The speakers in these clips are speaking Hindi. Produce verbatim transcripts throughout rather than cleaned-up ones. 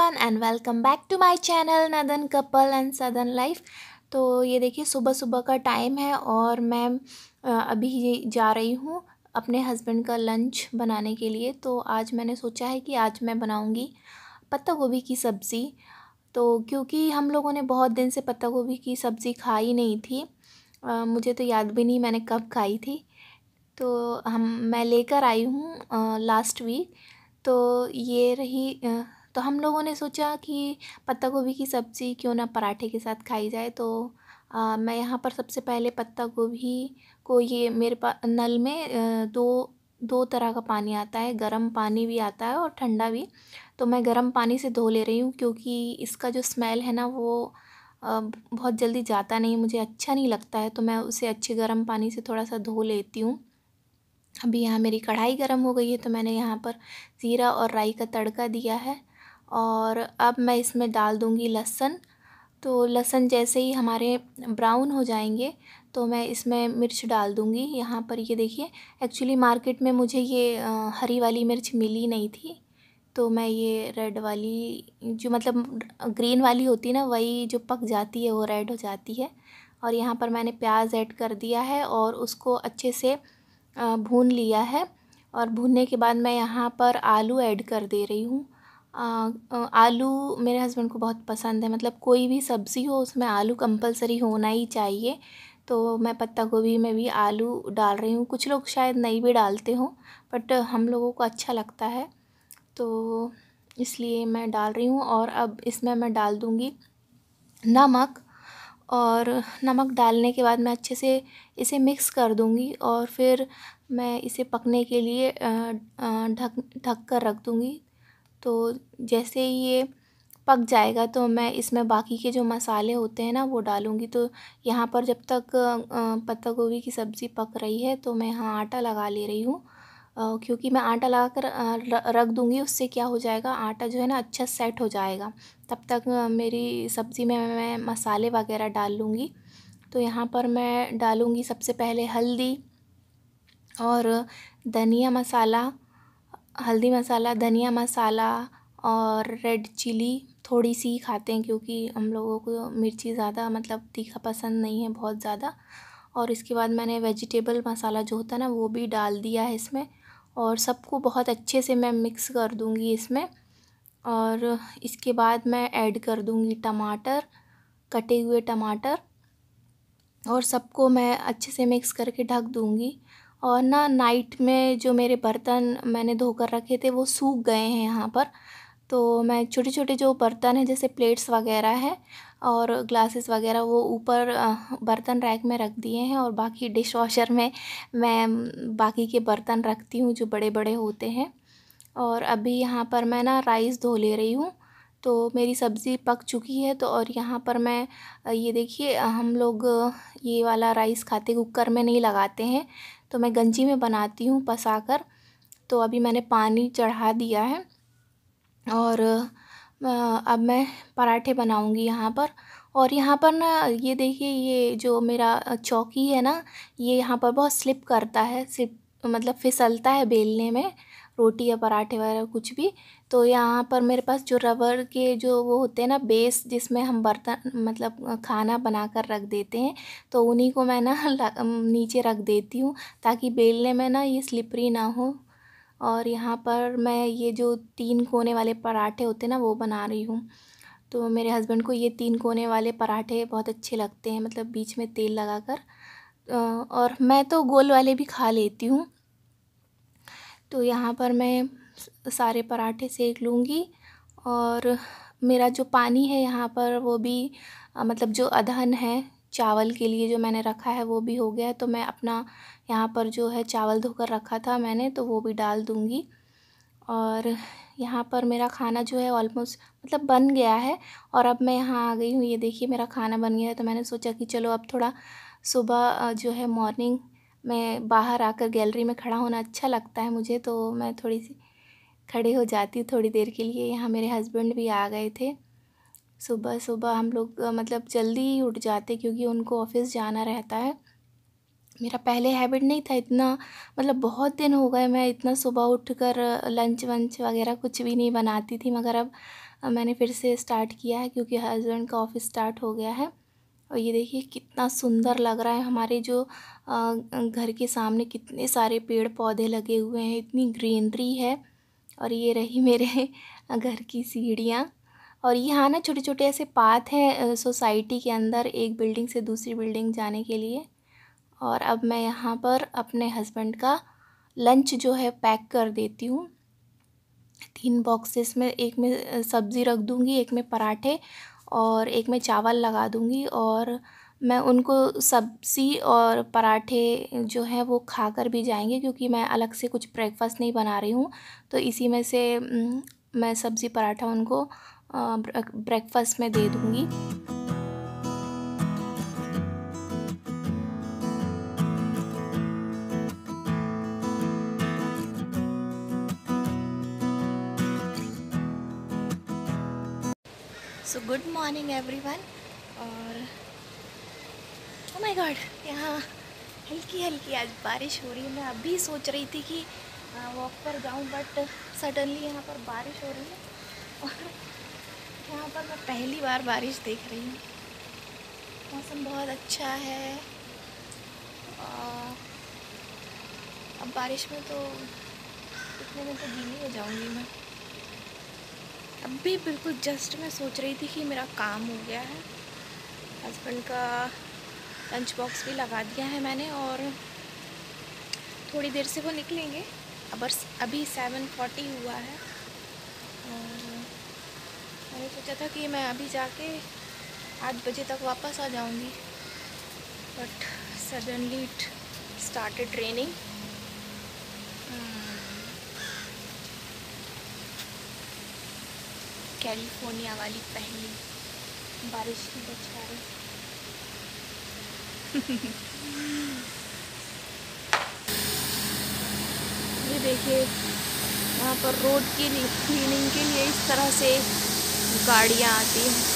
Everyone and welcome back to my channel नदन कपल एंड सदन लाइफ। तो ये देखिए सुबह सुबह का टाइम है और मैं अ, अभी जा रही हूँ अपने हस्बैंड का लंच बनाने के लिए। तो आज मैंने सोचा है कि आज मैं बनाऊँगी पत्ता गोभी की सब्ज़ी। तो क्योंकि हम लोगों ने बहुत दिन से पत्ता गोभी की सब्ज़ी खाई नहीं थी, अ, मुझे तो याद भी नहीं मैंने कब खाई थी। तो हम मैं लेकर आई हूँ लास्ट वीक। तो ये रही अ, तो हम लोगों ने सोचा कि पत्ता गोभी की सब्ज़ी क्यों ना पराठे के साथ खाई जाए। तो अ, मैं यहाँ पर सबसे पहले पत्ता गोभी को, ये मेरे पास नल में अ, दो दो तरह का पानी आता है, गर्म पानी भी आता है और ठंडा भी। तो मैं गर्म पानी से धो ले रही हूँ क्योंकि इसका जो स्मेल है ना वो अ, बहुत जल्दी जाता नहीं, मुझे अच्छा नहीं लगता है। तो मैं उसे अच्छे गर्म पानी से थोड़ा सा धो लेती हूँ। अभी यहाँ मेरी कढ़ाई गर्म हो गई है तो मैंने यहाँ पर ज़ीरा और राई का तड़का दिया है और अब मैं इसमें डाल दूँगी लहसुन। तो लहसुन जैसे ही हमारे ब्राउन हो जाएंगे तो मैं इसमें मिर्च डाल दूँगी। यहाँ पर ये देखिए, एक्चुअली मार्केट में मुझे ये अ, हरी वाली मिर्च मिली नहीं थी, तो मैं ये रेड वाली, जो मतलब ग्रीन वाली होती है ना, वही जो पक जाती है वो रेड हो जाती है। और यहाँ पर मैंने प्याज ऐड कर दिया है और उसको अच्छे से अ, भून लिया है। और भूनने के बाद मैं यहाँ पर आलू ऐड कर दे रही हूँ। अ, अ, आलू मेरे हस्बैंड को बहुत पसंद है, मतलब कोई भी सब्ज़ी हो उसमें आलू कंपलसरी होना ही चाहिए। तो मैं पत्ता गोभी में भी आलू डाल रही हूँ। कुछ लोग शायद नहीं भी डालते हों, बट हम लोगों को अच्छा लगता है तो इसलिए मैं डाल रही हूँ। और अब इसमें मैं डाल दूँगी नमक। और नमक डालने के बाद मैं अच्छे से इसे मिक्स कर दूँगी और फिर मैं इसे पकने के लिए अ, अ, ढक ढक कर रख दूँगी। तो जैसे ही ये पक जाएगा तो मैं इसमें बाकी के जो मसाले होते हैं ना वो डालूँगी। तो यहाँ पर जब तक अ, पत्ता गोभी की सब्ज़ी पक रही है तो मैं यहाँ आटा लगा ले रही हूँ। अ, क्योंकि मैं आटा लगा कर अ, र रख दूँगी, उससे क्या हो जाएगा, आटा जो है ना अच्छा सेट हो जाएगा। तब तक अ, मेरी सब्ज़ी में मैं मसाले वगैरह डाल लूँगी। तो यहाँ पर मैं डालूँगी सबसे पहले हल्दी और धनिया मसाला, हल्दी मसाला, धनिया मसाला और रेड चिली थोड़ी सी ही खाते हैं क्योंकि हम लोगों को मिर्ची ज़्यादा, मतलब तीखा पसंद नहीं है बहुत ज़्यादा। और इसके बाद मैंने वेजिटेबल मसाला जो होता है ना वो भी डाल दिया है इसमें और सबको बहुत अच्छे से मैं मिक्स कर दूँगी इसमें। और इसके बाद मैं ऐड कर दूँगी टमाटर, कटे हुए टमाटर, और सबको मैं अच्छे से मिक्स करके ढक दूँगी। और ना नाइट में जो मेरे बर्तन मैंने धोकर रखे थे वो सूख गए हैं यहाँ पर। तो मैं छोटे-छोटे जो बर्तन हैं जैसे प्लेट्स वगैरह हैं और ग्लासेस वगैरह वो ऊपर अ, बर्तन रैक में रख दिए हैं और बाकी डिश वॉशर में मैं बाकी के बर्तन रखती हूँ जो बड़े-बड़े होते हैं। और अभी यहाँ पर मैं ना राइस धो ले रही हूँ। तो मेरी सब्ज़ी पक चुकी है। तो और यहाँ पर मैं अ, ये देखिए, अ, हम लोग अ, ये वाला राइस खाते कुकर में नहीं लगाते हैं, तो मैं गंजी में बनाती हूँ पसा कर। तो अभी मैंने पानी चढ़ा दिया है और अ, अब मैं पराठे बनाऊँगी यहाँ पर। और यहाँ पर ना ये देखिए, ये जो मेरा अ, चौकी है ना, ये यहाँ पर बहुत स्लिप करता है, स्लिप मतलब फिसलता है बेलने में, रोटी या पराठे वगैरह कुछ भी। तो यहाँ पर मेरे पास जो रबर के जो वो होते हैं ना बेस, जिसमें हम बर्तन मतलब अ, खाना बना कर रख देते हैं, तो उन्हीं को मैं ना ल नीचे रख देती हूँ ताकि बेलने में ना ये स्लिपरी ना हो। और यहाँ पर मैं ये जो तीन कोने वाले पराठे होते हैं ना वो बना रही हूँ। तो मेरे हस्बैंड को ये तीन कोने वाले पराठे बहुत अच्छे लगते हैं, मतलब बीच में तेल लगाकर। अ, और मैं तो गोल वाले भी खा लेती हूँ। तो यहाँ पर मैं स- सारे पराठे सेक लूँगी। और मेरा जो पानी है यहाँ पर वो भी अ, मतलब जो अदहन है चावल के लिए जो मैंने रखा है वो भी हो गया है। तो मैं अपना यहाँ पर जो है चावल धोकर रखा था मैंने, तो वो भी डाल दूँगी। और यहाँ पर मेरा खाना जो है ऑलमोस्ट मतलब बन गया है। और अब मैं यहाँ आ गई हूँ, ये देखिए मेरा खाना बन गया है। तो मैंने सोचा कि चलो अब थोड़ा सुबह अ, जो है मॉर्निंग में बाहर आकर गैलरी में खड़ा होना अच्छा लगता है मुझे, तो मैं थोड़ी सी खड़े हो जाती हूँ थोड़ी देर के लिए। यहाँ मेरे हस्बैंड भी आ गए थे। सुबह सुबह हम लोग अ, मतलब जल्दी ही उठ जाते क्योंकि उनको ऑफ़िस जाना रहता है। मेरा पहले हैबिट नहीं था इतना, मतलब बहुत दिन हो गए मैं इतना सुबह उठकर लंच वंच वगैरह कुछ भी नहीं बनाती थी, मगर अब अब मैंने फिर से स्टार्ट किया है क्योंकि हस्बैंड का ऑफिस स्टार्ट हो गया है। और ये देखिए कितना सुंदर लग रहा है, हमारे जो अ, घर के सामने कितने सारे पेड़ पौधे लगे हुए हैं, इतनी ग्रीनरी है। और ये रही मेरे घर की सीढ़ियाँ। और यहाँ ना छोटे छोटे ऐसे पाथ हैं सोसाइटी के अंदर, एक बिल्डिंग से दूसरी बिल्डिंग जाने के लिए। और अब मैं यहाँ पर अपने हस्बैंड का लंच जो है पैक कर देती हूँ। तीन बॉक्सेस में, एक में सब्ज़ी रख दूँगी, एक में पराठे और एक में चावल लगा दूँगी। और मैं उनको सब्ज़ी और पराठे जो हैं वो खाकर भी जाएंगे, क्योंकि मैं अलग से कुछ ब्रेकफास्ट नहीं बना रही हूँ। तो इसी में से उम, मैं सब्ज़ी पराठा उनको ब्रेकफास्ट में दे दूँगी। So good morning everyone. और ओ माय गॉड, यहाँ हल्की हल्की आज बारिश हो रही है। मैं अभी सोच रही थी कि वॉक पर जाऊँ, बट सडनली यहाँ पर बारिश हो रही है। और यहाँ पर मैं पहली बार बारिश देख रही हूँ। मौसम बहुत अच्छा है। और अब बारिश में तो इतने में तो गीली हो जाऊँगी मैं। अभी बिल्कुल जस्ट मैं सोच रही थी कि मेरा काम हो गया है, हस्बैंड का लंच बॉक्स भी लगा दिया है मैंने, और थोड़ी देर से वो निकलेंगे। अब अभी सेवन फोर्टी हुआ है। और मैंने सोचा था कि मैं अभी जाके आठ बजे तक वापस आ जाऊंगी, but suddenly it started raining. California वाली पहली बारिश की बौछारें। ये देखिए यहाँ पर रोड की क्लीनिंग के लिए इस तरह से गाड़ियाँ आती हैं।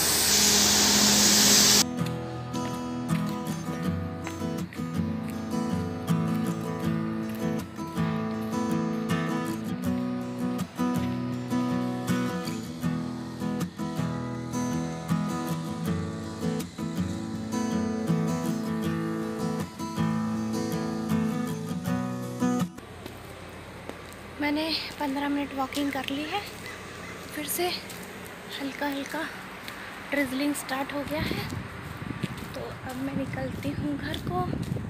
मैंने पंद्रह मिनट वॉकिंग कर ली है, फिर से हल्का हल्का ड्रिजलिंग स्टार्ट हो गया है। तो अब मैं निकलती हूँ घर को।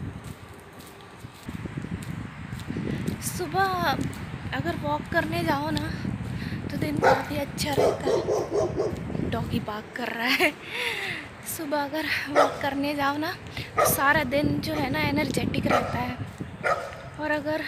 सुबह अगर वॉक करने जाओ ना तो दिन काफ़ी अच्छा रहता है। डॉगी बाग कर रहा है। सुबह अगर वॉक करने जाओ ना तो सारा दिन जो है ना एनर्जेटिक रहता है। और अगर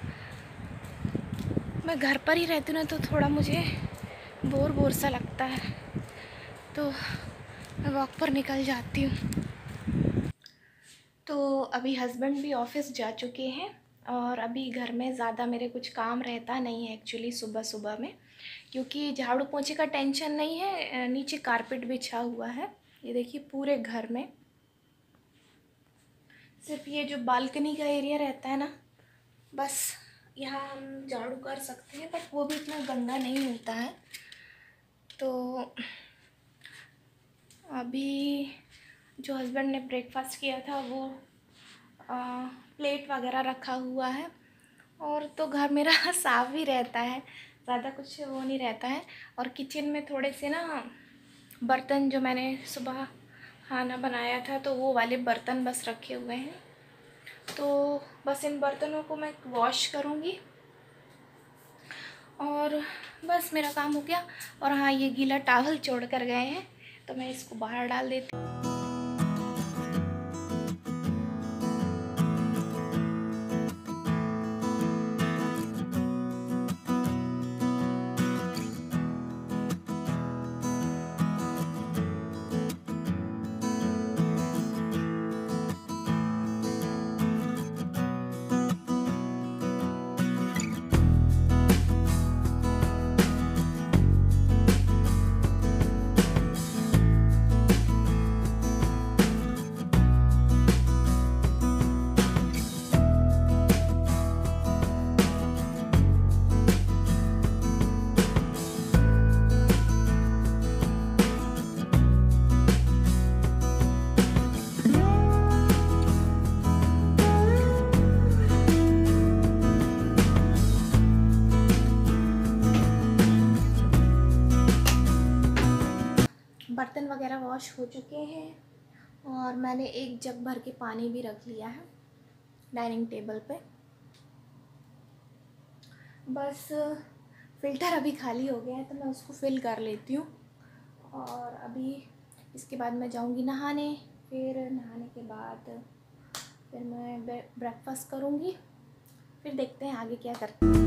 मैं घर पर ही रहती हूँ ना तो थोड़ा मुझे बोर बोर सा लगता है, तो मैं वॉक पर निकल जाती हूँ। तो अभी हस्बैंड भी ऑफिस जा चुके हैं और अभी घर में ज़्यादा मेरे कुछ काम रहता नहीं है एक्चुअली सुबह सुबह में, क्योंकि झाड़ू पोंछे का टेंशन नहीं है। नीचे कारपेट बिछा हुआ है, ये देखिए पूरे घर में। सिर्फ ये जो बालकनी का एरिया रहता है ना, बस यहाँ हम झाड़ू कर सकते हैं, बट वो भी इतना गंदा नहीं होता है। तो अभी जो हस्बैंड ने ब्रेकफास्ट किया था वो आ, प्लेट वगैरह रखा हुआ है, और तो घर मेरा साफ़ ही रहता है, ज़्यादा कुछ वो नहीं रहता है। और किचन में थोड़े से ना बर्तन, जो मैंने सुबह खाना बनाया था तो वो वाले बर्तन बस रखे हुए हैं। तो बस इन बर्तनों को मैं वॉश करूँगी और बस मेरा काम हो गया। और हाँ, ये गीला टॉवल छोड़ कर गए हैं तो मैं इसको बाहर डाल देती हूँ। हो चुके हैं और मैंने एक जग भर के पानी भी रख लिया है डाइनिंग टेबल पे। बस फ़िल्टर अभी खाली हो गया है तो मैं उसको फ़िल कर लेती हूँ और अभी इसके बाद मैं जाऊँगी नहाने। फिर नहाने के बाद फिर मैं ब्रेकफास्ट करूँगी। फिर देखते हैं आगे क्या करते हैं।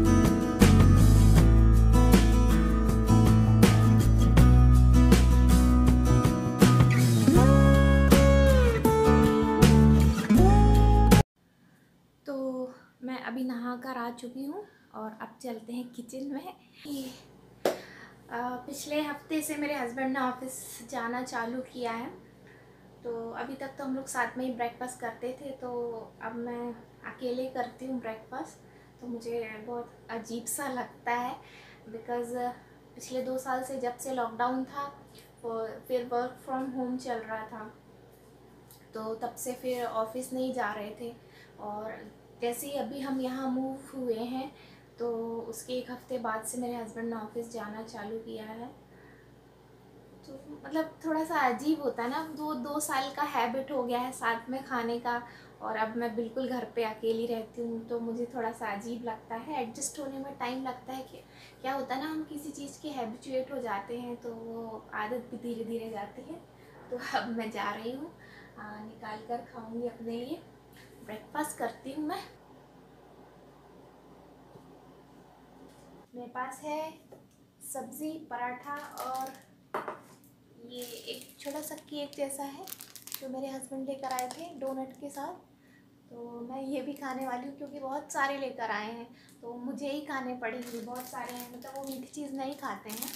तो मैं अभी नहा कर आ चुकी हूँ और अब चलते हैं किचन में। पिछले हफ्ते से मेरे हस्बैंड ने ऑफिस जाना चालू किया है, तो अभी तक तो हम लोग साथ में ही ब्रेकफास्ट करते थे, तो अब मैं अकेले करती हूँ ब्रेकफास्ट। तो मुझे बहुत अजीब सा लगता है बिकॉज़ पिछले दो साल से जब से लॉकडाउन था फिर वर्क फ्रॉम होम चल रहा था, तो तब से फिर ऑफिस नहीं जा रहे थे। और जैसे ही अभी हम यहाँ मूव हुए हैं तो उसके एक हफ़्ते बाद से मेरे हस्बैंड ने ऑफिस जाना चालू किया है। तो मतलब थोड़ा सा अजीब होता है ना, दो दो साल का हैबिट हो गया है साथ में खाने का और अब मैं बिल्कुल घर पे अकेली रहती हूँ, तो मुझे थोड़ा सा अजीब लगता है। एडजस्ट होने में टाइम लगता है कि क्या होता है ना, हम किसी चीज़ के हैबिचुएट हो जाते हैं तो वो आदत भी धीरे धीरे जाती है। तो अब मैं जा रही हूँ, निकाल कर खाऊँगी अपने लिए। ब्रेकफास्ट करती हूँ मैं। मेरे पास है सब्ज़ी, पराठा और ये एक छोटा सा केक जैसा है जो मेरे हस्बैंड लेकर आए थे डोनट के साथ। तो मैं ये भी खाने वाली हूँ क्योंकि बहुत सारे लेकर आए हैं तो मुझे ही खाने पड़ेंगे। बहुत सारे हैं, मतलब वो मीठी चीज़ नहीं खाते हैं।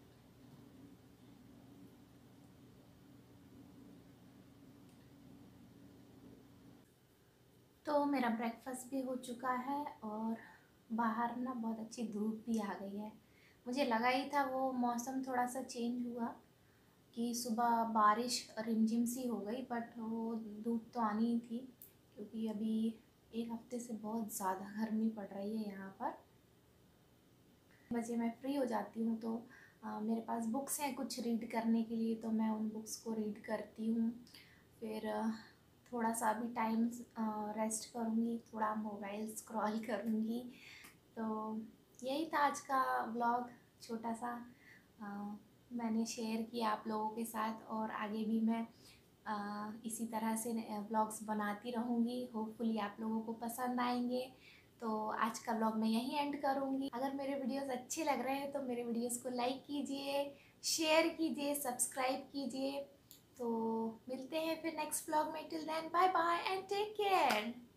तो मेरा ब्रेकफास्ट भी हो चुका है और बाहर ना बहुत अच्छी धूप भी आ गई है। मुझे लगा ही था, वो मौसम थोड़ा सा चेंज हुआ कि सुबह बारिश रिमझिम सी हो गई, बट वो धूप तो आनी ही थी क्योंकि अभी एक हफ्ते से बहुत ज़्यादा गर्मी पड़ रही है यहाँ पर। बजे मैं फ्री हो जाती हूँ तो आ, मेरे पास बुक्स हैं कुछ रीड करने के लिए, तो मैं उन बुक्स को रीड करती हूँ। फिर आ, थोड़ा सा भी टाइम रेस्ट करूँगी, थोड़ा मोबाइल स्क्रॉल करूँगी। तो यही था आज का व्लॉग, छोटा सा आ, मैंने शेयर किया आप लोगों के साथ और आगे भी मैं आ, इसी तरह से व्लॉग्स बनाती रहूँगी। होपफुली आप लोगों को पसंद आएंगे। तो आज का व्लॉग मैं यहीं एंड करूँगी। अगर मेरे वीडियोस अच्छे लग रहे हैं तो मेरे वीडियोस को लाइक कीजिए, शेयर कीजिए, सब्सक्राइब कीजिए। तो मिलते हैं फिर नेक्स्ट व्लॉग में। Till then bye bye and take care.